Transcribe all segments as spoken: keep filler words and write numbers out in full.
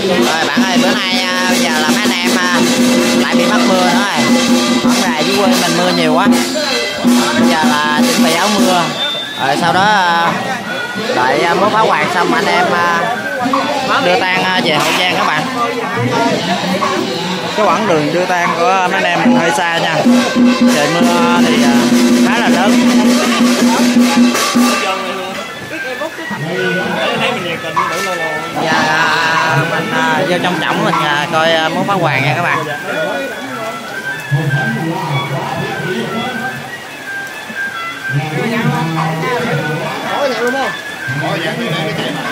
Rồi bạn ơi, bữa nay à, bây giờ là mấy anh em à, lại bị mắc mưa nữa rồi. Ở ngoài dưới quê mình mưa nhiều quá. Bây giờ là chuẩn bị áo mưa. Rồi sau đó à, đợi à, múa pháo hoàng xong anh em à, đưa tang à, về Hậu Giang các bạn. Cái quãng đường đưa tang của mấy anh em mình hơi xa nha. Trời mưa thì à, khá là lớn. Giờ à, mình à, vô trong trọng mình à, coi à, múa pháo hoàng nha các bạn. Có vậy luôn không? Có vậy thì để cái chạy mà.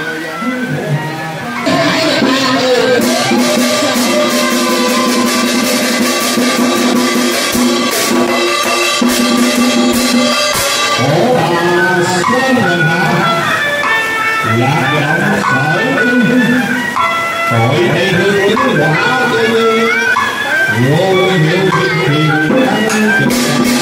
Ủa bà có người hả? Lạc giọng sở tội hay hương tính quả chơi như vô hiệu việc thiền tăng trực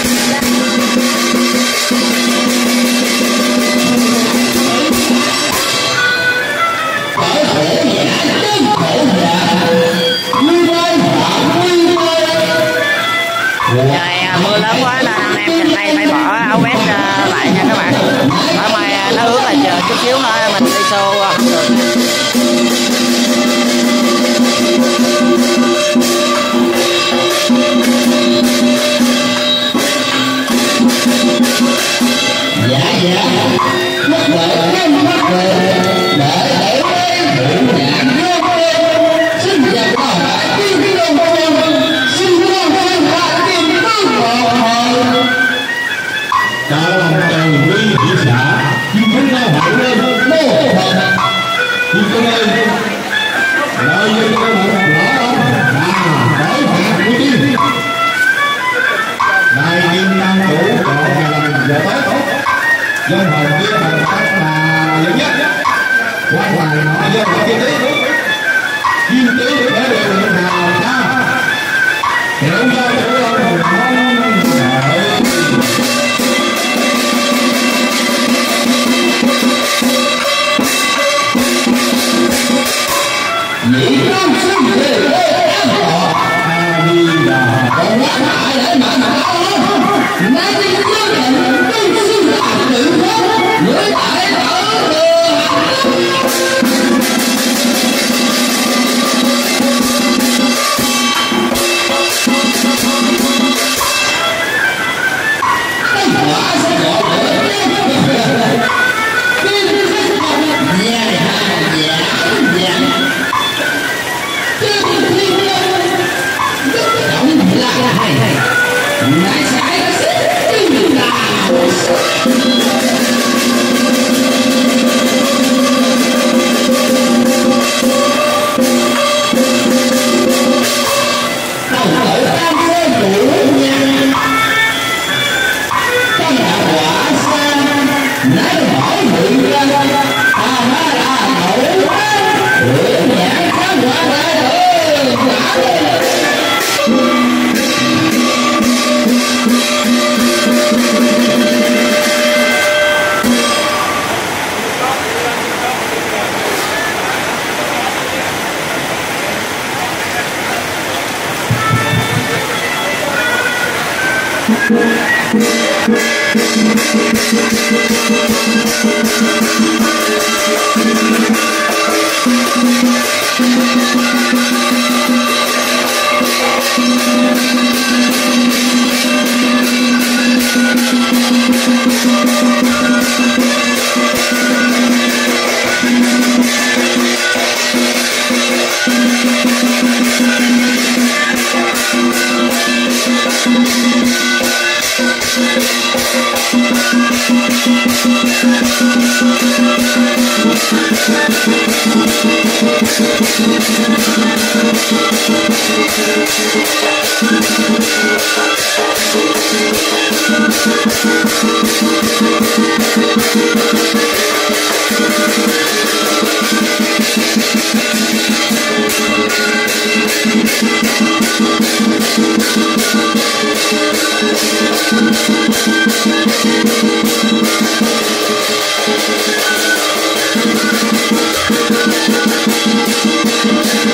Trời mưa lớn quá nên anh em trên đây phải bỏ áo vest uh, lại nha các bạn. Ở ngoài uh, nó ướt là chờ chút xíu nữa mình đi xô uh, dạ dạ mất lợi mất lợi để để đủ nhạc xin chào các bạn tiên cái đồng xin chào các bạn tiên cái đồng chào lòng chào quý vị xã xin chúng ta hỏi lên mô phật xin chúng ơi lợi dụng các bạn rõ là để phạt của tiên đại kim năng chủ chọn nhà làm giờ tốt dân hồn kia bằng cách là lớn nhất quan hoàng họ dân họ kia tí kim tí để đều được nào ta hiểu ra chủ ông mong sợ nhị con sinh về em họ a di đà con quá hại để mà mà nay đi quyết định tôi xin làm tự thân người tại ở quả sẽ gọi Thank you.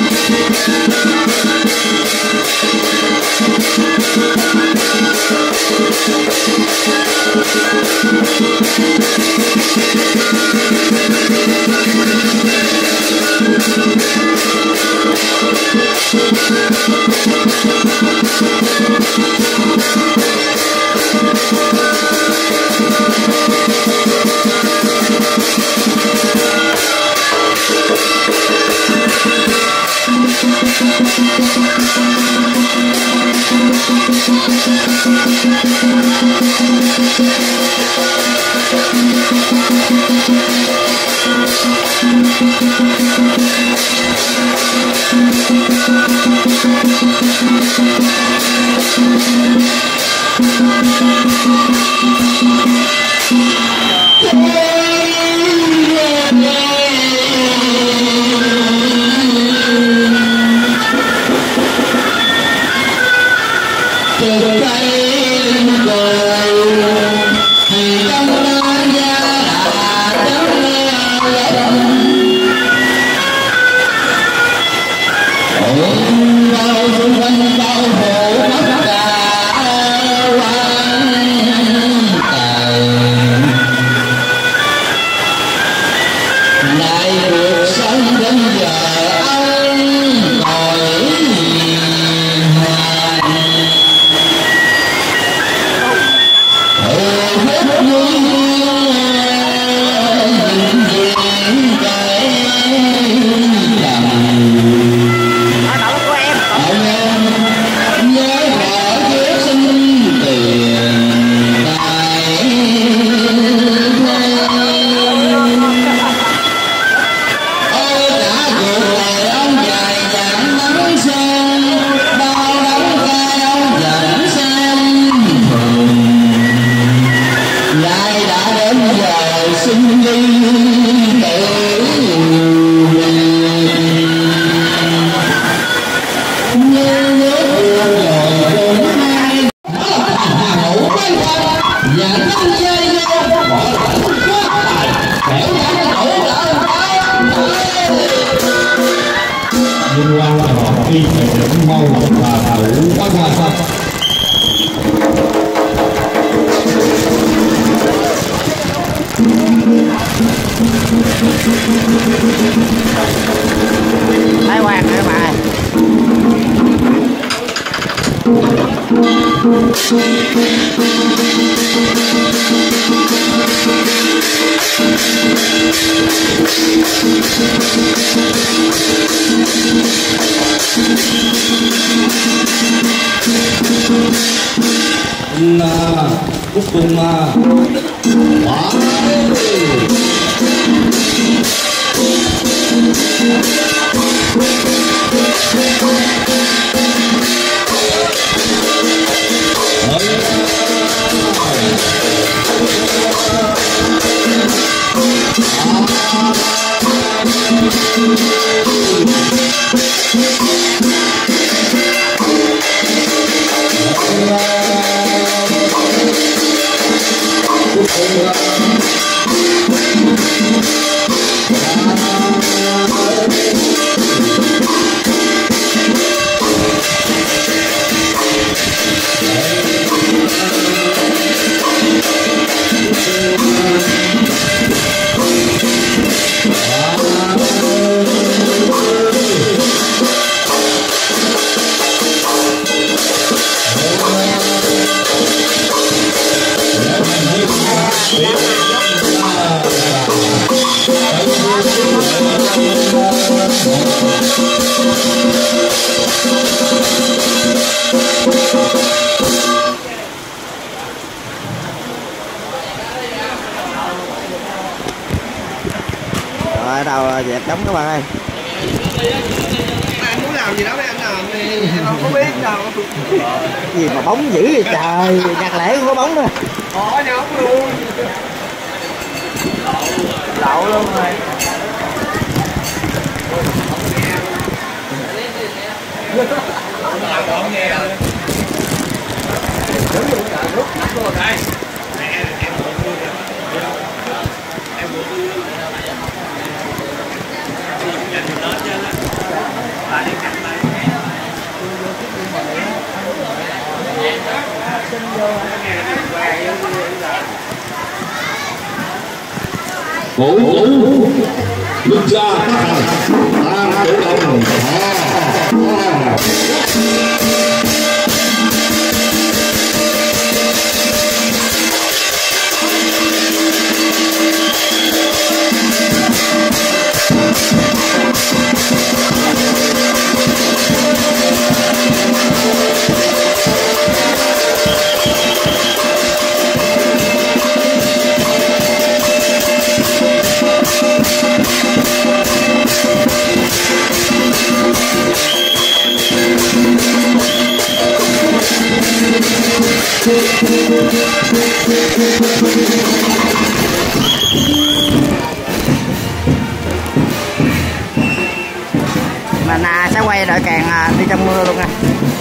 liên quan là họ khi phải đến mau và thủ quá quan trọng. Thái Hoàng các bạn. Là cuối cùng mà quá rồi đầu dẹp đóng các bạn ơi. Anh muốn làm gì đó với anh làm thì em không có biết đâu. Gì mà bóng dữ vậy trời, nhạc lễ không có bóng nữa. Có nhóm luôn. Lậu luôn rồi. cổ vũ nước ra ta cổ động Mình à, sẽ quay đội càng à, đi trong mưa luôn nha.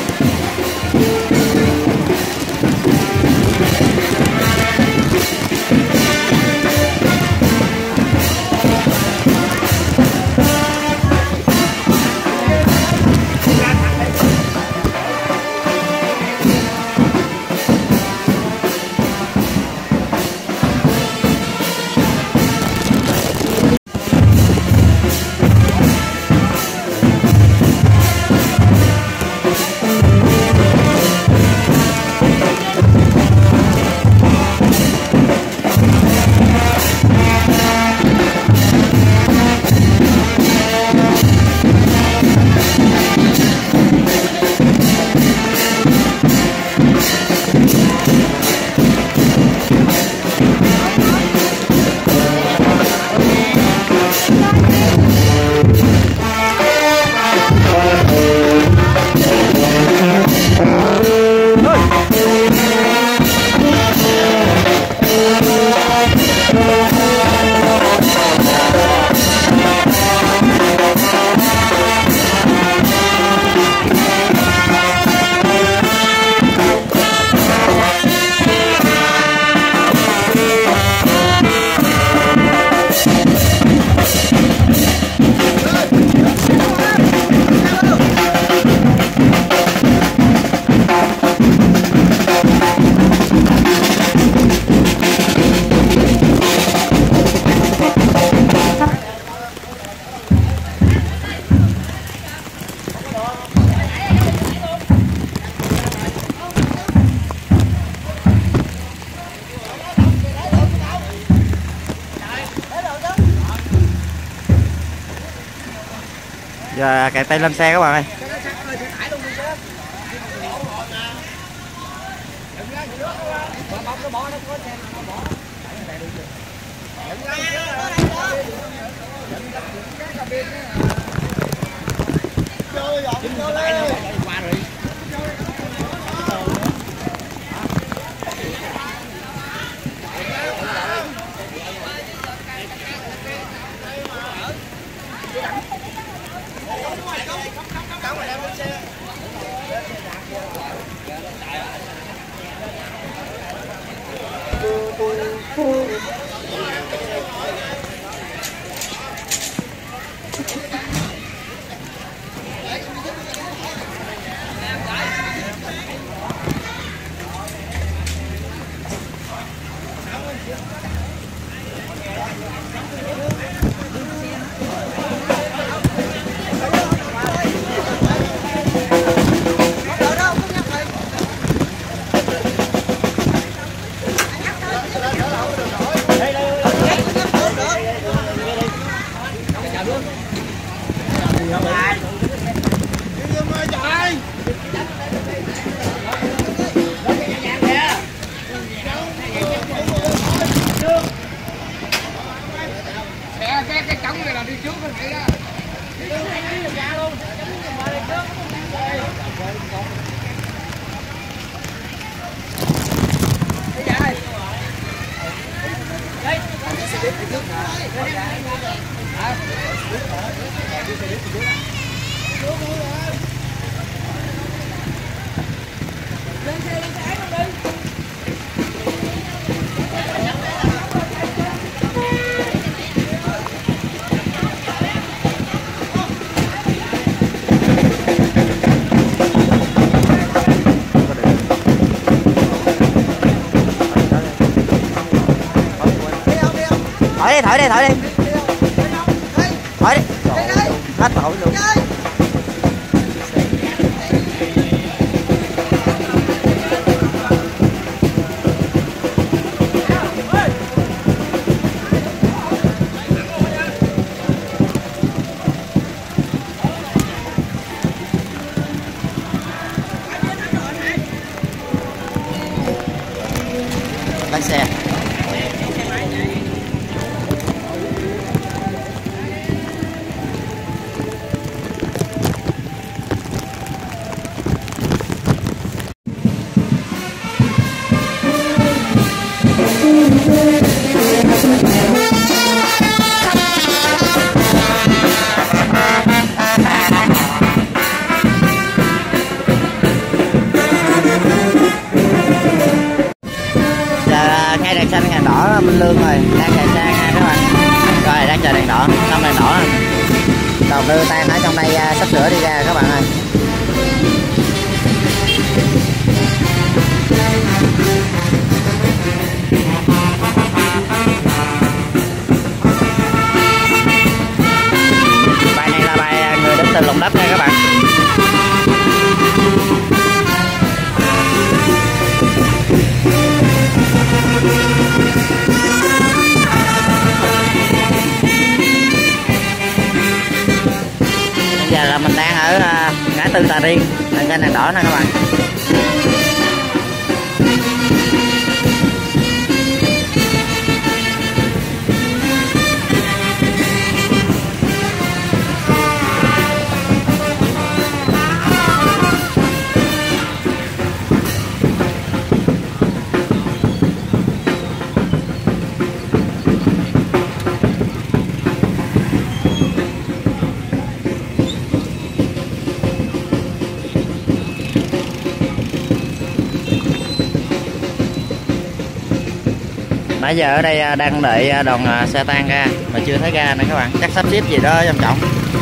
Giờ kẹt tay lên xe các bạn ơi. Thổi đi, thổi đi, thổi đi. Thổi đi. Hết thổi luôn. Lái xe. đưa tan ở trong đây sắp sửa đi ra các bạn ơi. Bài này là bài Người Đến Từ Lòng Đất nha các bạn. Bây giờ là mình đang ở ngã tư Tà Riêng, trên đèn đỏ nè các bạn. Nãy giờ ở đây đang đợi đoàn xe tan ra mà chưa thấy ra nè các bạn, chắc sắp xếp gì đó trầm trọng.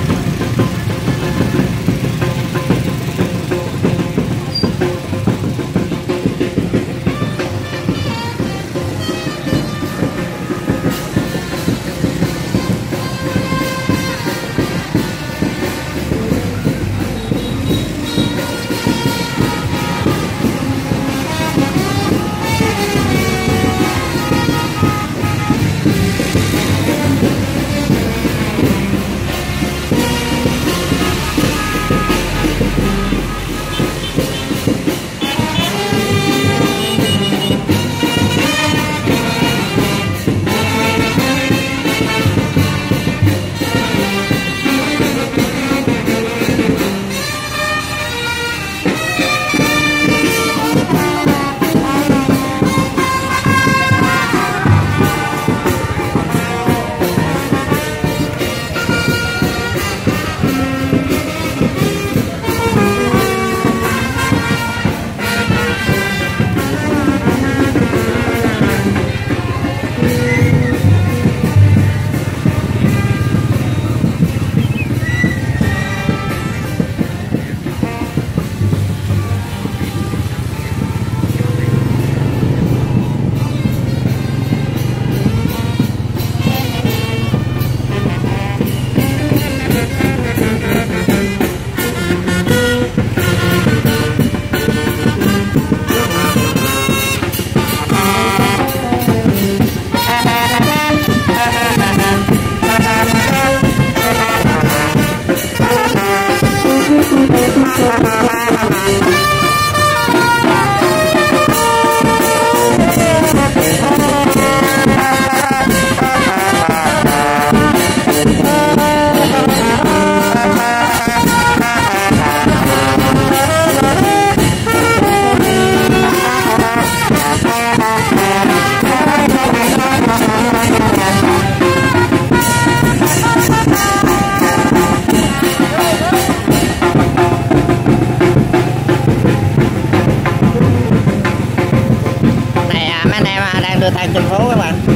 Đưa tan trên phố các bạn.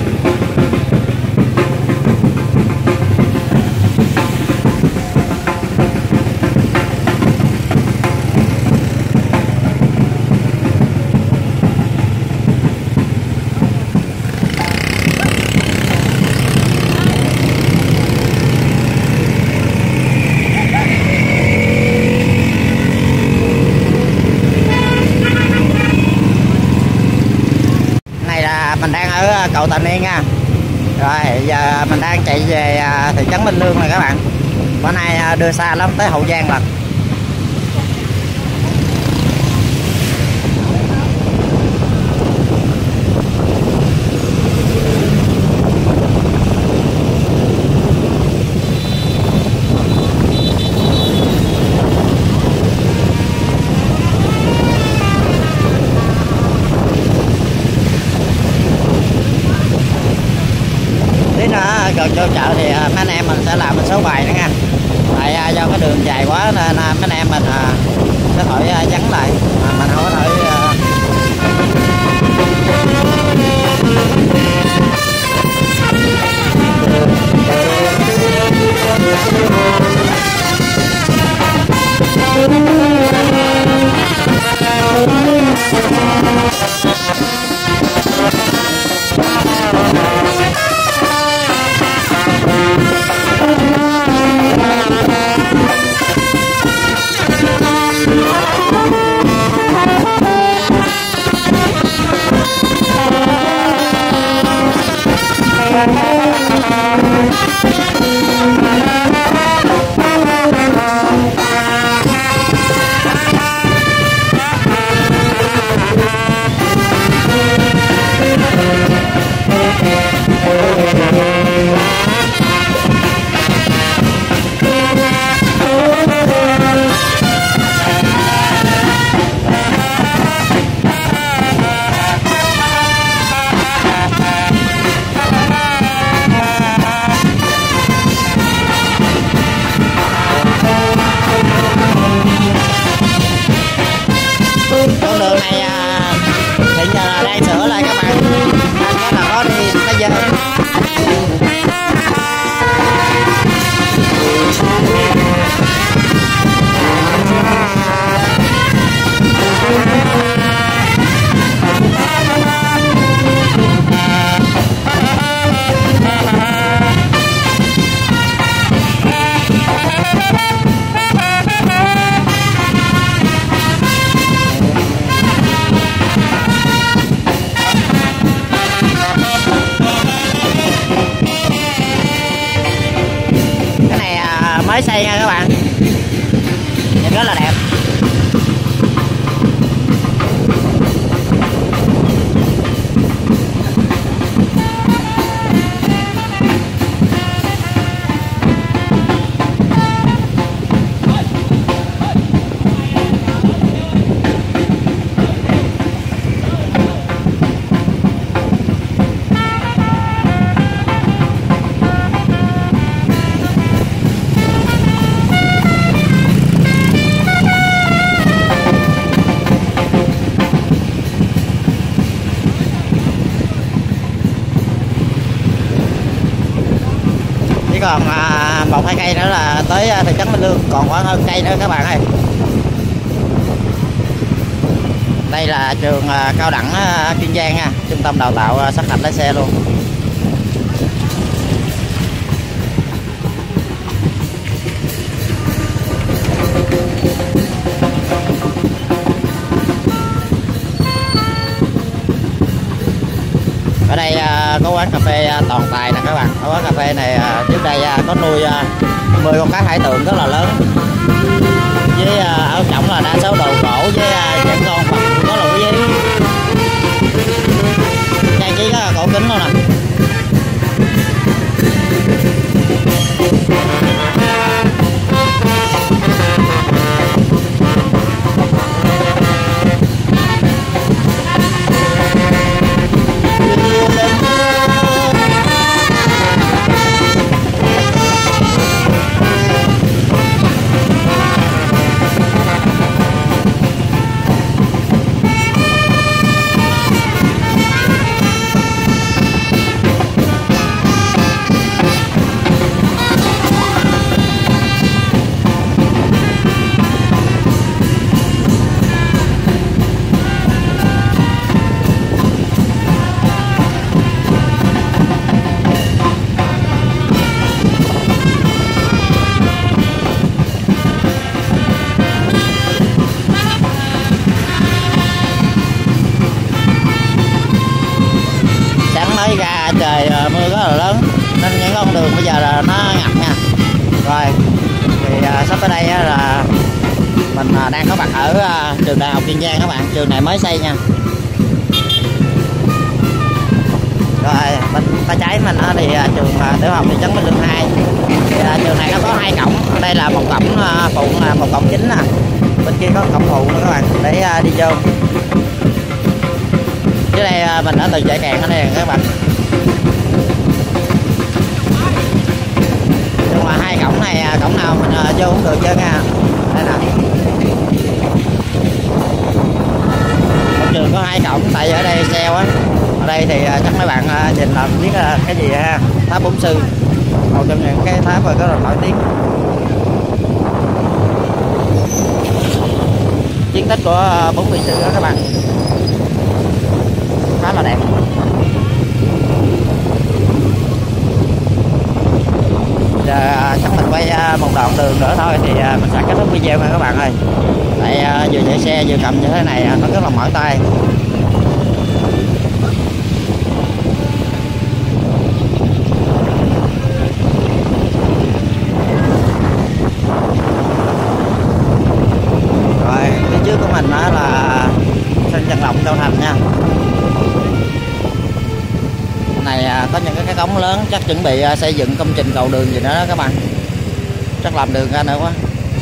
Mình đang ở cầu Tà Niên nha. Rồi giờ mình đang chạy về thị trấn Minh Lương này các bạn. Bữa nay đưa xa lắm, tới Hậu Giang lần. Gần vô chợ thì mấy anh em mình sẽ làm một số bài nữa nha. Tại do cái đường dài quá nên mấy anh em mình sẽ thổi vắng lại mà mình không có thổi. Uh... rất là đẹp. Còn à, một hai cây nữa là tới thị trấn Minh Lương, còn khoảng hơn cây nữa các bạn ơi. Đây là trường à, cao đẳng à, Kiên Giang nha, trung tâm đào tạo à, sát hạch lái xe luôn. Ở đây à, có quán cà phê à, Toàn Tài nè các bạn. Ở quán cà phê này à, trước đây à, có nuôi à, mười con cá hải tượng rất là lớn, với à, áo trọng là đa số đồ cổ với à, những con Phật có lụa với trang trí rất là cổ kính luôn nè. Mới ra trời mưa rất là lớn nên những con đường bây giờ là nó ngập nha. Rồi thì à, sắp tới đây á, là mình à, đang có mặt ở à, trường Đại học Kiên Giang các bạn. Trường này mới xây nha. Rồi bên tay trái mình á, thì à, trường à, tiểu học thị trấn Minh Lương hai. Thì, à, trường này nó có hai cổng. Ở đây là một cổng à, phụ, à, một cổng chính nè. Bên kia có cổng phụ nữa các bạn để à, đi vô. Dưới đây à, mình đã từng chạy kèn ở đây các bạn. Nhưng mà hai cổng này cổng nào mình à, vô cũng được chứ nha. Đây nè. Ở trường có hai cổng tại vì ở đây xe á. Ở đây thì à, chắc mấy bạn à, nhìn là biết à, cái gì ha, tháp Bốn Sư, một trong những cái tháp rất là nổi tiếng. Chiến tích của bốn vị sư đó các bạn, khá là đẹp. Giờ chắc mình quay một đoạn đường nữa thôi thì mình sẽ kết thúc video nha các bạn ơi. Tại vừa chạy xe vừa cầm như thế này nó rất là mỏi tay. Rồi phía trước của mình đó là sân vận động Châu Thành nha. Này có những cái cống lớn, chắc chuẩn bị xây dựng công trình cầu đường gì nữa đó các bạn, chắc làm đường ra nữa quá.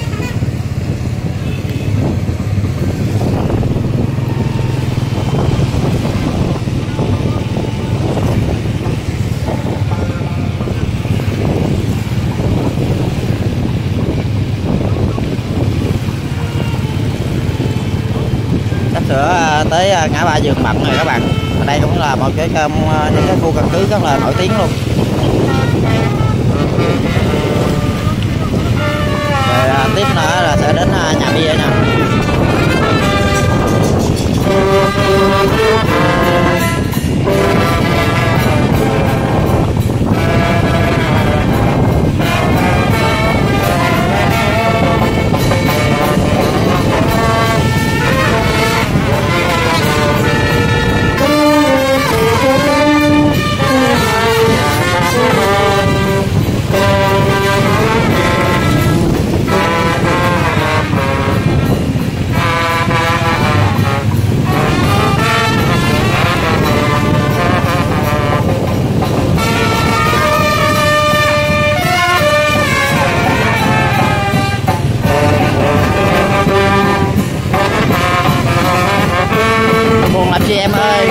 Sắp sửa tới ngã ba Giường Mận rồi các bạn. Ở đây cũng là một cái những cái khu căn cứ rất là nổi tiếng luôn. Rồi à, tiếp nữa là sẽ đến à, nhà bia nha. em ơi.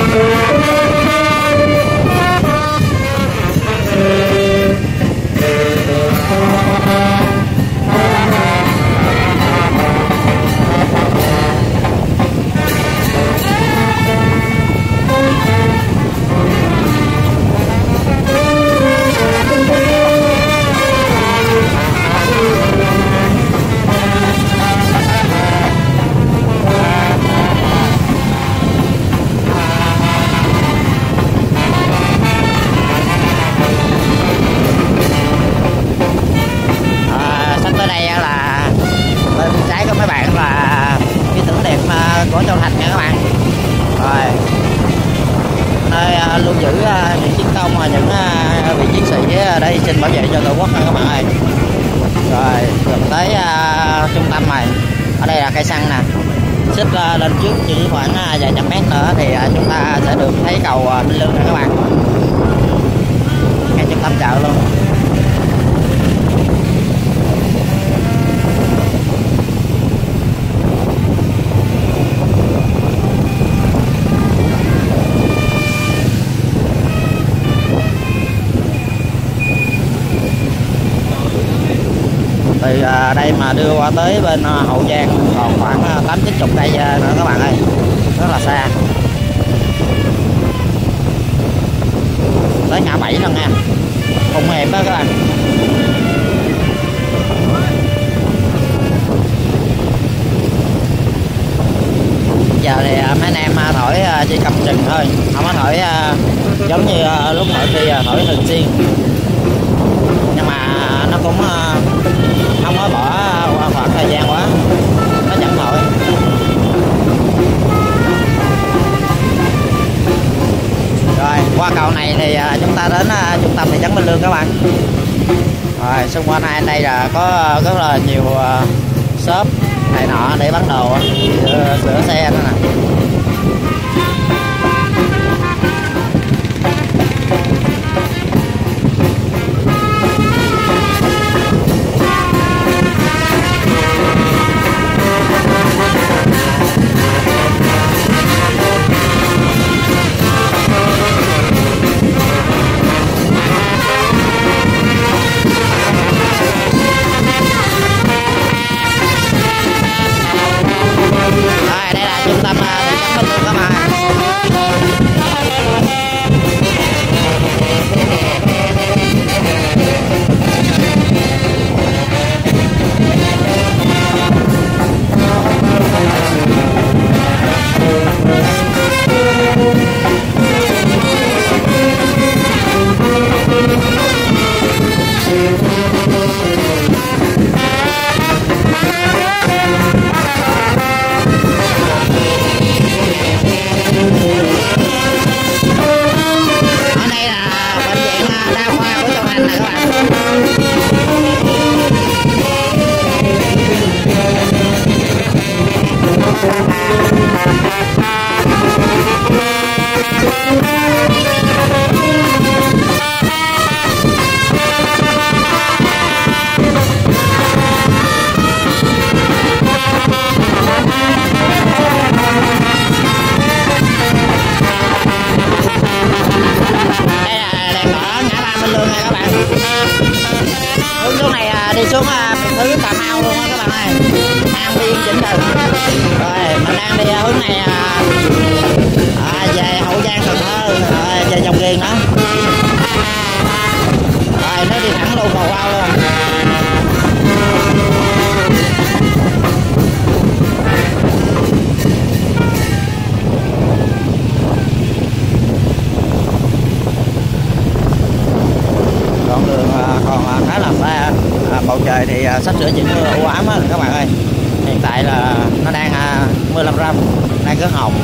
Của Châu Thành nha các bạn. Rồi nơi lưu giữ những chiến công và những vị chiến sĩ đã hy sinh bảo vệ cho Tổ quốc nha các bạn ơi. Rồi gần tới uh, trung tâm này, ở đây là cây xăng nè, xích uh, lên trước chỉ khoảng uh, vài trăm mét nữa thì uh, chúng ta sẽ được thấy cầu uh, Minh Lương nha các bạn, ngay trung tâm chợ luôn. Từ đây mà đưa qua tới bên Hậu Giang còn khoảng tám chín chục cây nữa các bạn ơi, rất là xa, tới ngã bảy lần nha, khung hiểm đó các bạn. Giờ thì mấy anh em thổi chỉ cầm chừng thôi, không có thổi giống như lúc nãy khi thổi thường xuyên, nhưng mà nó cũng không có bỏ qua khoảng thời gian quá, nó chậm thôi. Rồi qua cầu này thì chúng ta đến trung tâm thị trấn Minh Lương các bạn. Rồi xung quanh này đây là có rất là nhiều shop này nọ để bán đồ, sửa, sửa xe nữa nè. Hướng xuống này đi xuống miền thứ Cà Mau luôn á các bạn ơi, An Biên Vĩnh Bình. Rồi mình đang đi hướng này à, về Hậu Giang Cần Thơ, à, về Dòng Riền đó. Rồi nó đi thẳng luôn Cầu Quao luôn. Đoạn đường còn khá là xa, à, bầu trời thì sắp sửa chuyển mưa u ám á các bạn ơi. Hiện tại là nó đang mưa lâm râm, đang cơn hồng.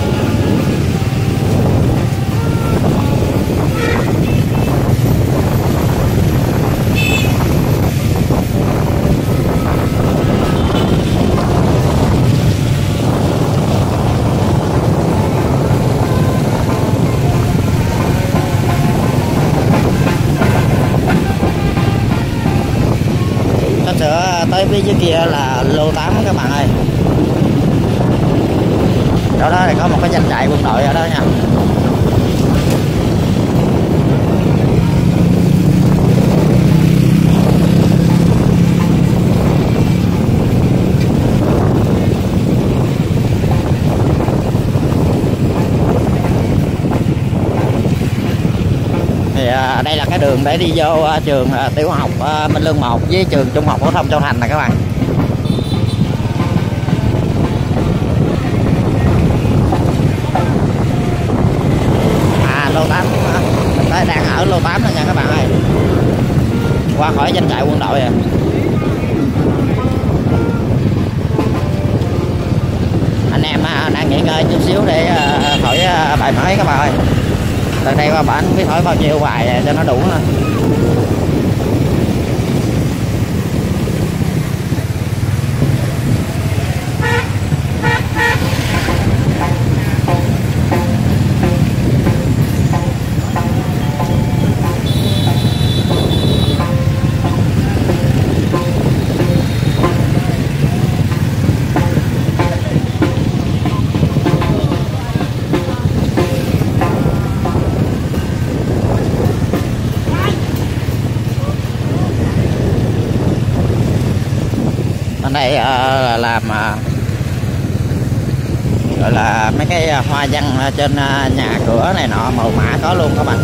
Tới phía dưới kia là lô tám các bạn ơi. Đó đó thì có một cái doanh trại quân đội ở đó nha. Thì à, đây là cái đường để đi vô à, trường à, tiểu học à, Minh Lương một với trường trung học phổ thông Châu Thành nè các bạn. À lô tám, mình tới đang ở lô tám rồi nha các bạn ơi. Qua khỏi doanh trại quân đội rồi. Anh em à, đang nghỉ ngơi chút xíu để à, thổi à, bài mới các bạn ơi. Từ đây qua bản biết thổi bao nhiêu bài cho nó đủ thôi. Ở đây uh, làm uh, gọi là mấy cái hoa văn trên uh, nhà cửa này nọ màu mã có luôn các bạn.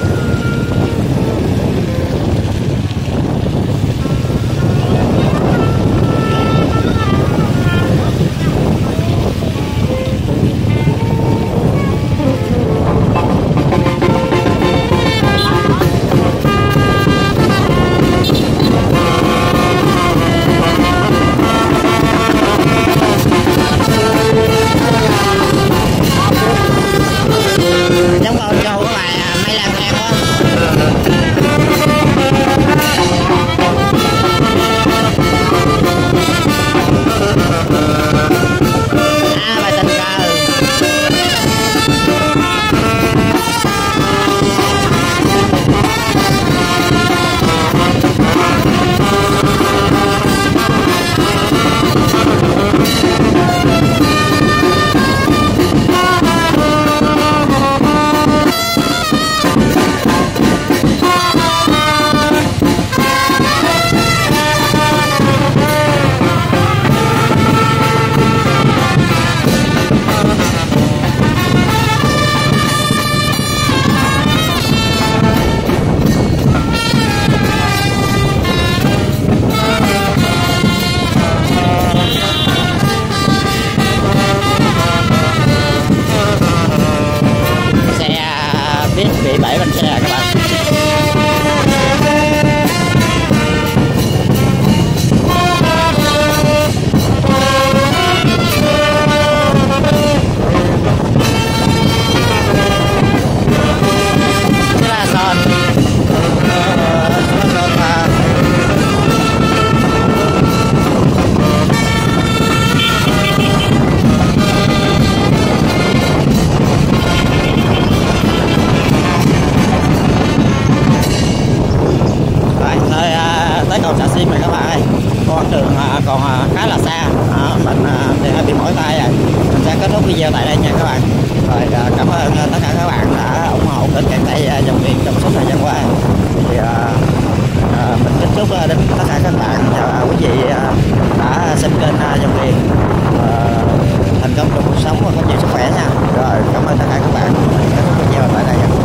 Bị bể bánh xe các bạn. Cái là son. Tới cầu Xà Sim này các bạn ơi, con đường còn khá là xa, à, mình thì hơi bị mỏi tay rồi. Mình sẽ kết thúc video tại đây nha các bạn. Rồi cảm ơn tất cả các bạn đã ủng hộ kênh Cảng Tây Dòng Tiền trong suốt thời gian qua. Thì à, à, mình kính chúc đến tất cả các bạn và quý vị đã xem kênh Dòng Tiền à, thành công trong cuộc sống và có nhiều sức khỏe nha. Rồi cảm ơn tất cả các bạn. Mình kết thúc video tại đây.